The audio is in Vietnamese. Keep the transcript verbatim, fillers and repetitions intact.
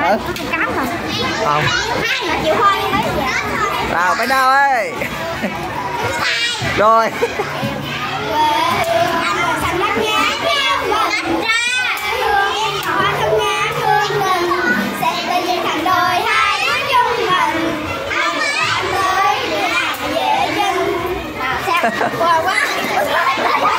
thử. Không. Nào phải đâu ơi. Rồi. Wow quá.